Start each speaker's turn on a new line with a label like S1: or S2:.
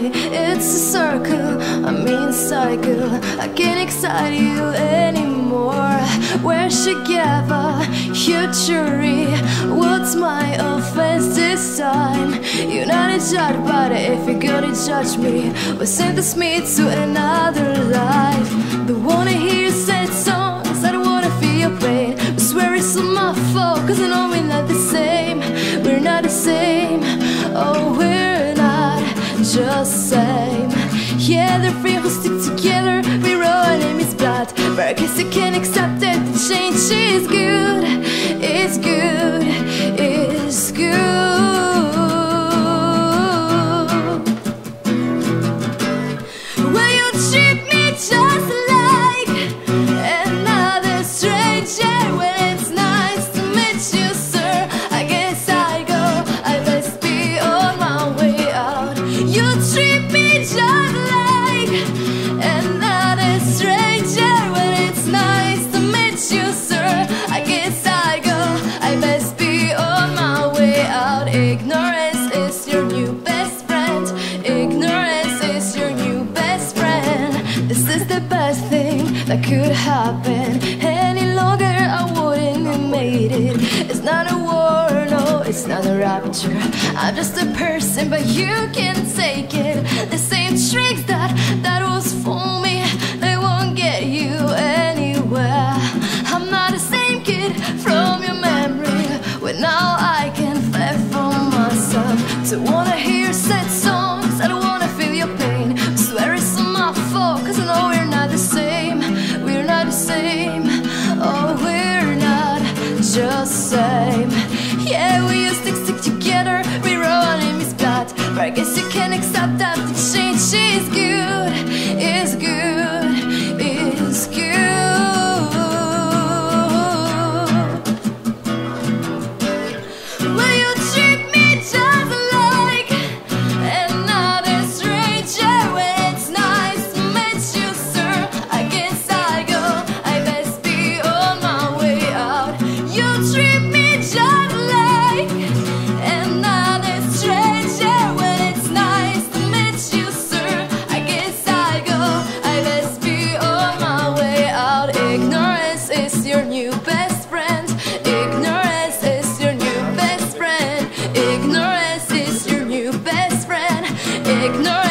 S1: life, it's a circle, I mean cycle. I can't excite you anymore. We're together, you jury. What's my offense this time? You're not a judge, but if you're gonna judge me, we'll sentence me to another life. Don't wanna hear sad songs, I don't wanna feel your pain. I swear it's all my fault, cause I know we're not the same. We're not the same, oh we're not just same. Yeah, the three who stick together, we roll our name is blood. But I guess you can't accept that the change is good. It's good, it's good. Well, you treat me just like another stranger. When it's nice to meet you, sir, I guess I go, I best be on my way out. You treat me just like another stranger. When it's nice to meet you, sir, I guess I go, I best be on my way out. Ignorance is your new best friend. Ignorance is your new best friend. This is the best thing that could happen. Any longer I wouldn't have made it. It's not a war, no, it's not a rapture. I'm just a person, but you can take it. The same tricks that was for me, they won't get you anywhere. I'm not the same kid from your memory, but now I can fly from myself. Don't wanna hear sad songs, I don't wanna feel your pain. I swear it's all my fault, cause I know we're not the same. We're not the same, oh we're not just same. Yeah, we used to stick together, we roll our name is blood. But I guess you can't accept that the change is good. It's good, it's good. Well, you treat me just like another stranger. When it's nice to meet you, sir, I guess I go, I best be on my way out. You treat me just like another stranger. When it's nice to meet you, sir, I guess I go, I best be on my way out. Ignorance is your new best friend. Ignorance is your new best friend. Ignorance is your new best friend. Ignorance